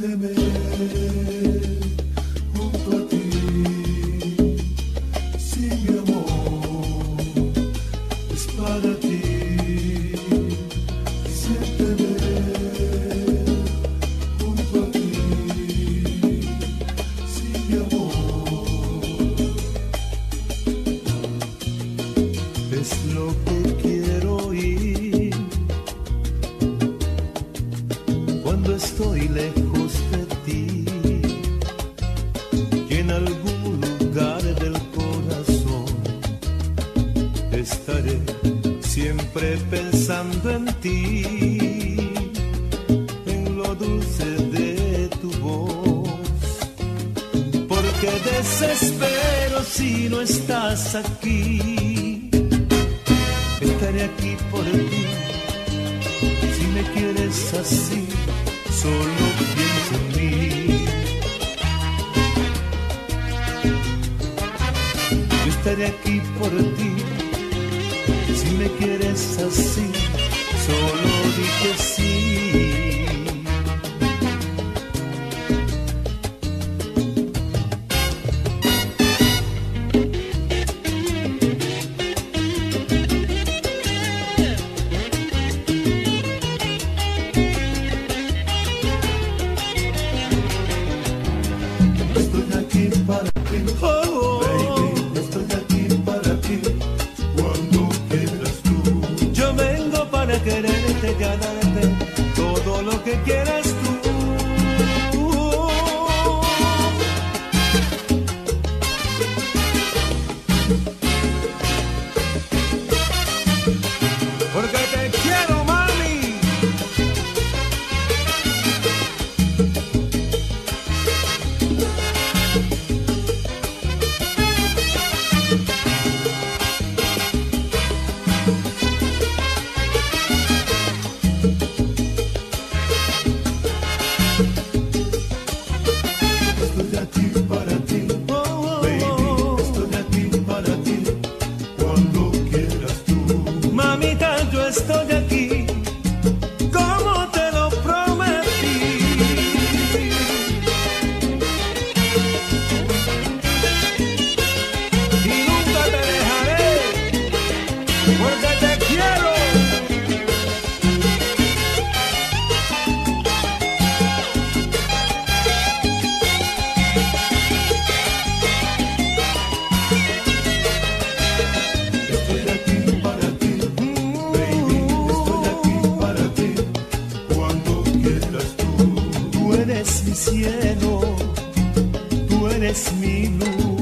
Siénteme junto a ti, si mi amor es para ti. Siénteme junto a ti, si mi amor es lo que quiero oír cuando estoy lejos de ti, y en algún lugar del corazón estaré siempre pensando en ti, en lo dulce de tu voz, porque desespero si no estás aquí. Estaré aquí por ti, si me quieres así, solo piensa en mí. Yo estaré aquí por ti, si me quieres así, solo di que sí. Estoy aquí para ti, baby, estoy aquí para ti, cuando quieras tú. Yo vengo para quererte y a darte todo lo que quieras tú. Porque te quiero, mami. Estoy aquí para ti, baby, estoy aquí para ti, cuando quieras tú. Mamita, yo estoy aquí, como te lo prometí. Y nunca te dejaré, porque te quiero. Estoy aquí para ti, baby, estoy aquí para ti, cuando quieras tú. Tú eres mi cielo, tú eres mi luz.